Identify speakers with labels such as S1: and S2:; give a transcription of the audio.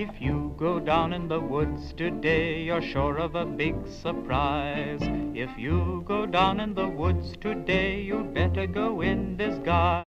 S1: If you go down in the woods today, you're sure of a big surprise. If you go down in the woods today, you'd better go in disguise.